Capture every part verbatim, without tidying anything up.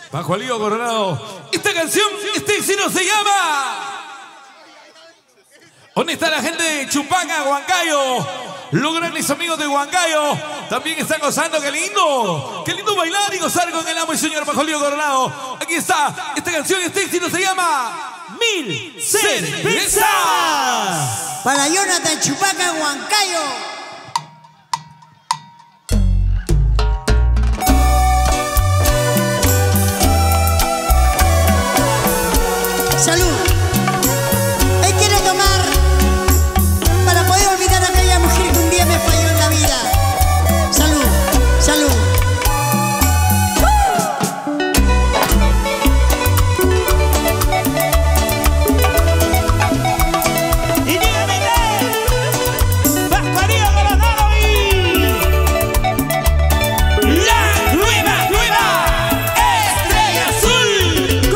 Bajo el Lío Coronado. Esta canción, este éxito se llama... ¿Dónde está la gente de Chupaca, Huancayo? Los grandes amigos de Huancayo también están gozando. ¡Qué lindo! ¡Qué lindo bailar y gozar con el amo y señor Bajo el Lío Coronado! Aquí está. Esta canción, este éxito se llama... Mil Cervezas. Para Jonathan Chupaca, Huancayo. Salud. Él quiere tomar para poder olvidar a aquella mujer que un día me falló en la vida. Salud, salud. Y dígame, María Coronado y la nueva, nueva Estrella Azul.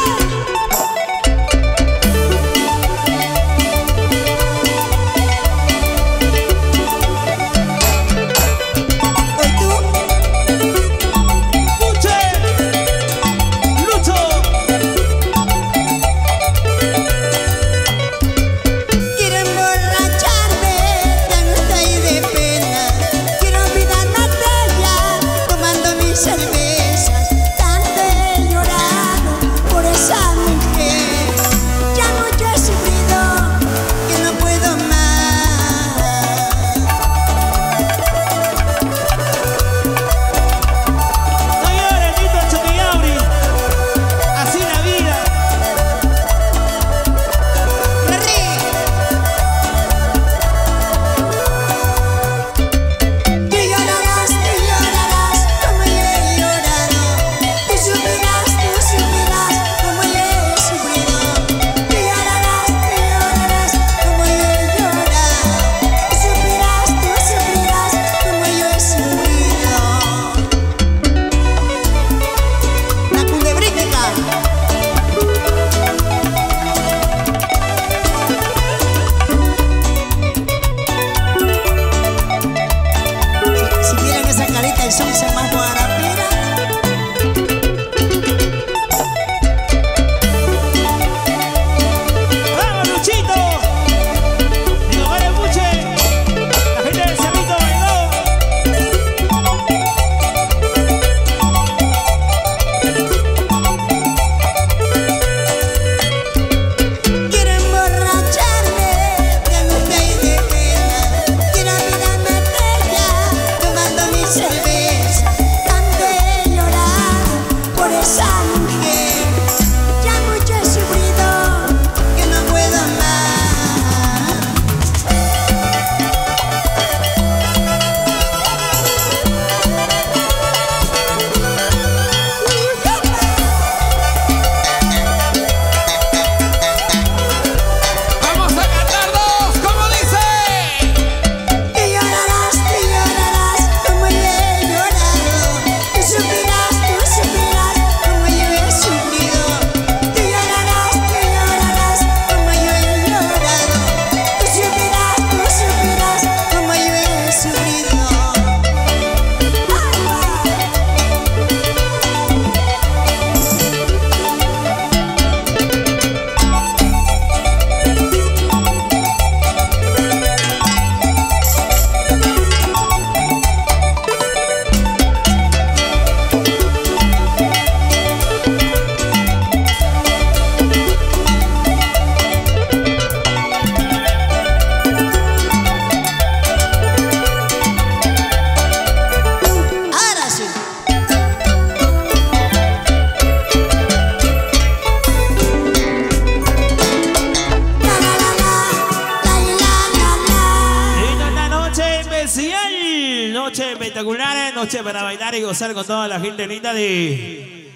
Noche espectacular, noche para bailar y gozar con toda la gente linda de...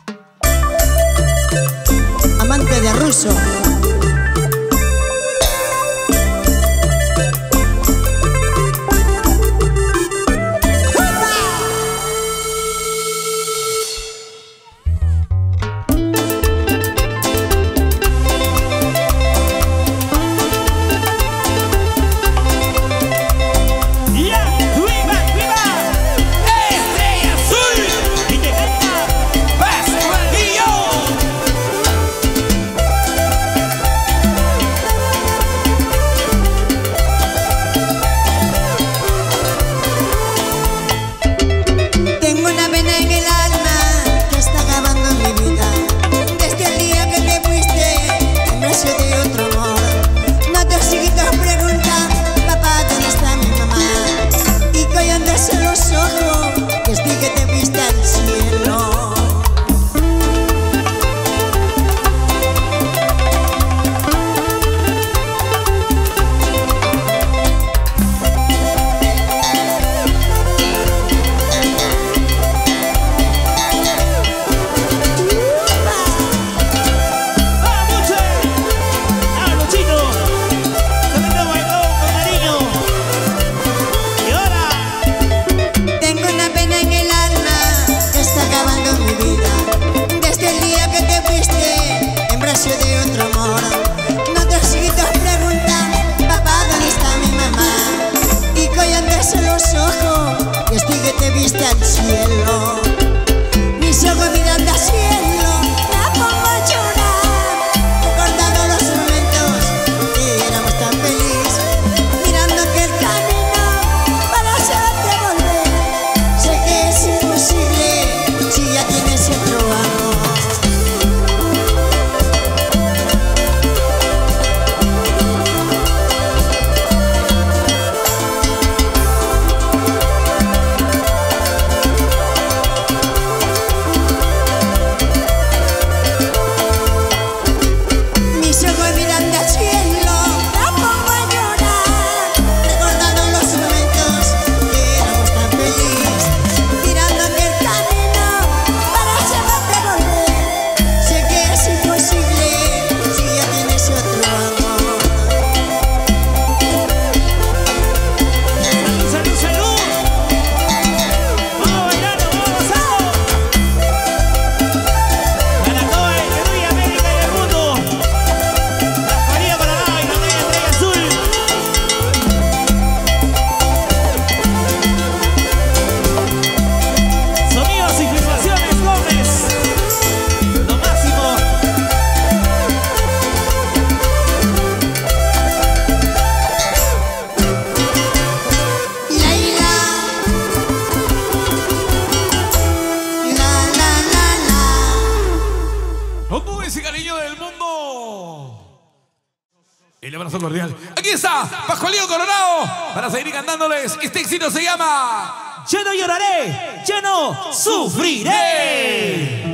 Amante de Russo. ¡Viva! ¡Estrella Azul! Y te canta Pascual. ese cariño del mundo. El abrazo cordial. Aquí está, Pascualillo Coronado, para seguir cantándoles. Este éxito se llama Yo no lloraré, yo no sufriré.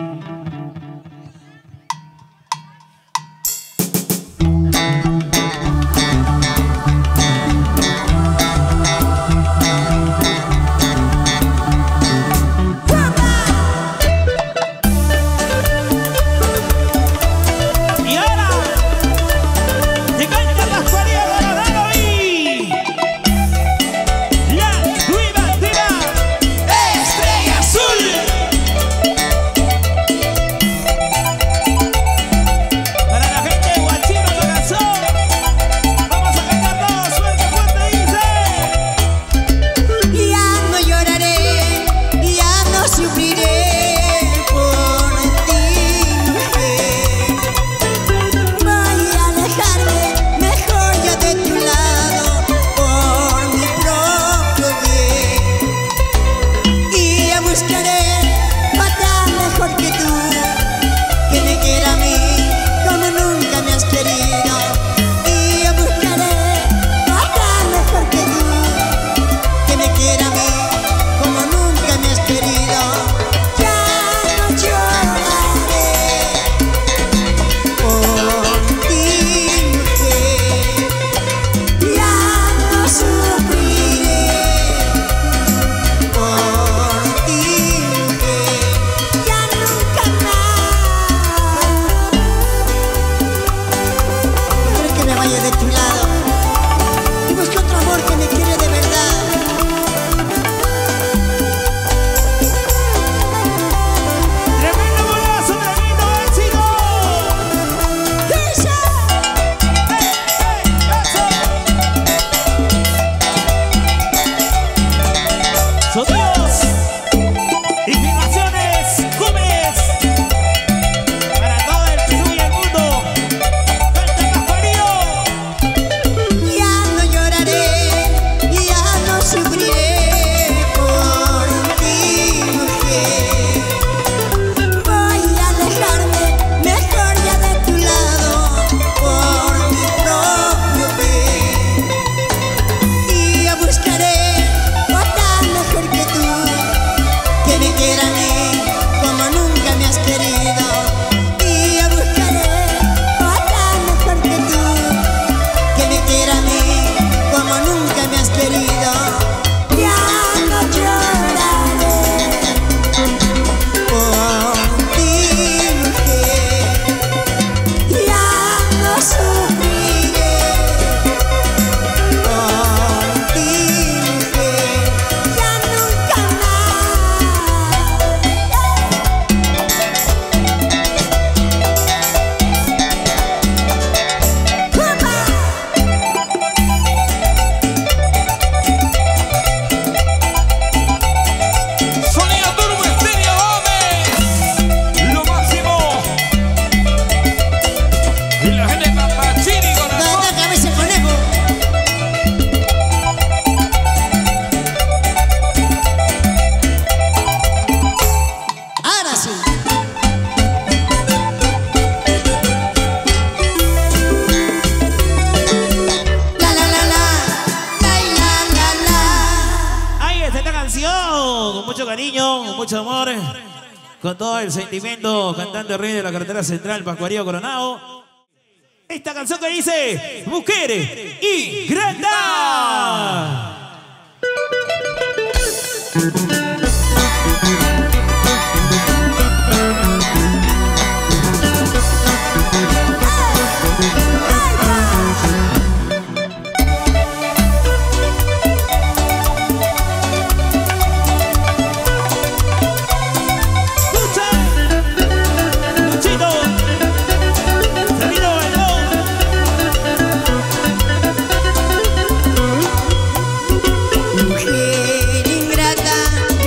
Mucho amor, con todo el sentimiento, cantante rey de la carretera central, Pascualillo Coronado. Esta canción que dice Mujeres y Granda. Mujer ingrata,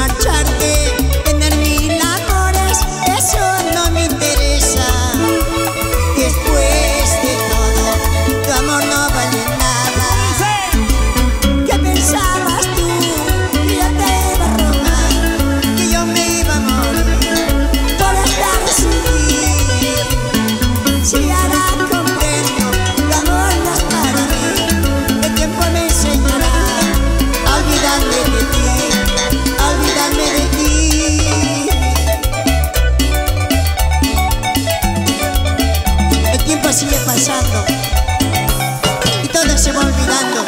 marcharte, tener mil amores, eso no me interesa. Después de todo, tu amor no vale nada. ¿Qué pensabas tú? Que yo te iba a robar, que yo me iba a morir por estar sin ti. Si ahora comprendo, tu amor no es para mí. El tiempo me enseñará a olvidarme de ti, a olvidarme de ti. El tiempo sigue pasando y todo se va olvidando.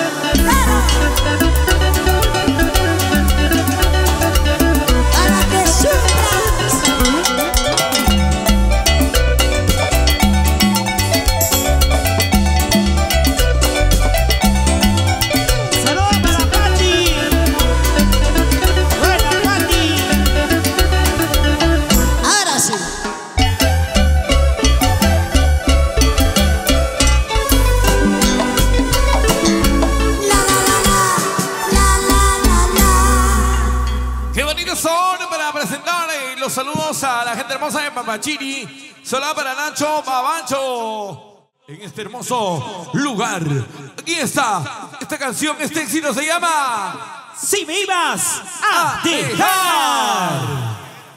Para que sufras. ¡Saludos para Pati! ¡Buena, Pati! Ahora sí. La la la la, la la la la. Qué bonitos son para presentar eh, los saludos a la gente hermosa de Papachiri. Saludos para Nacho Babancho. En este hermoso lugar. Aquí está. Esta canción, este éxito se llama Si me ibas a dejar.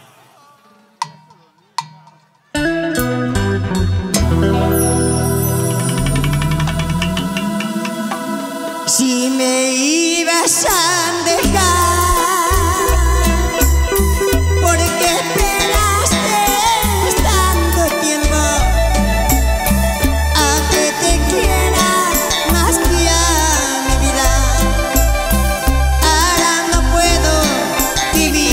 Si me ibas a dejar, ¿por qué esperaste tanto tiempo a que te quiera más que a mi vida? Ahora no puedo vivir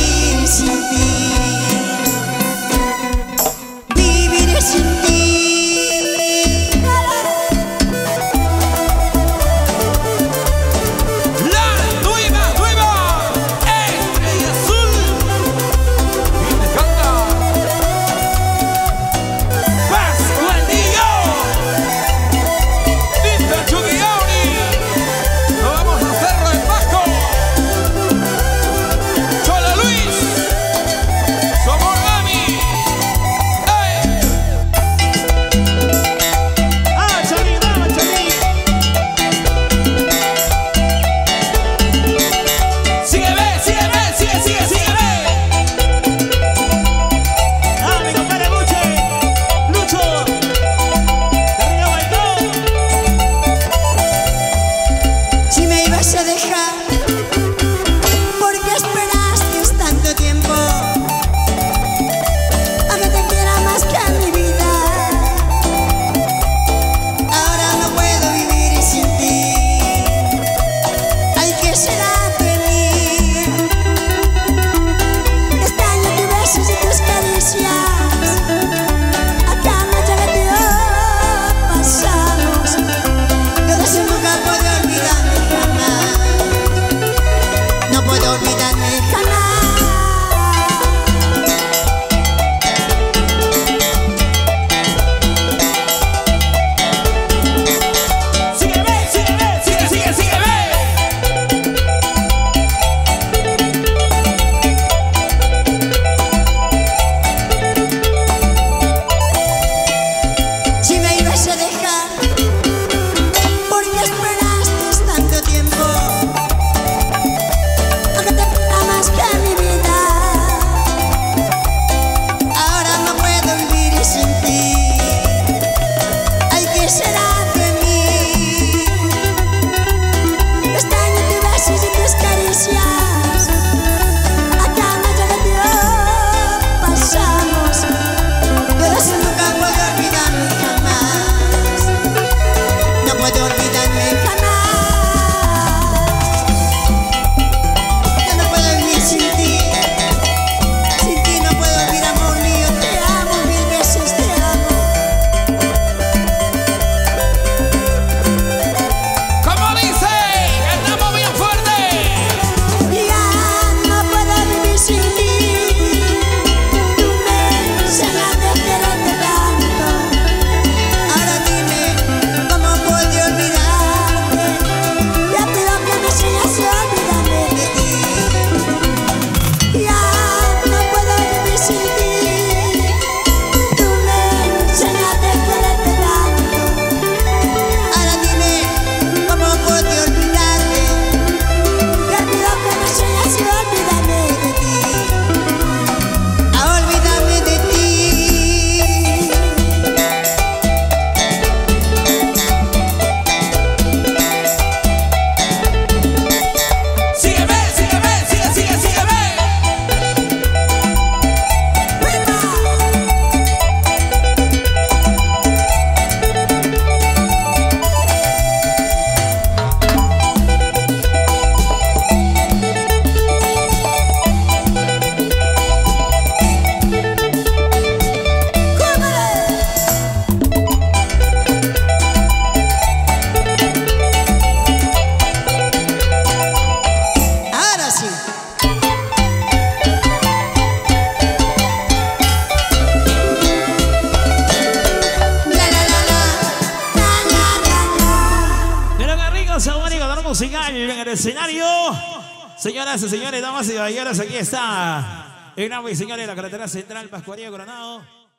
maravilloso, bonito, musical en el escenario. Señoras y señores, damas y caballeros, aquí está el amo y señores de la carretera central Pascuaría Coronado.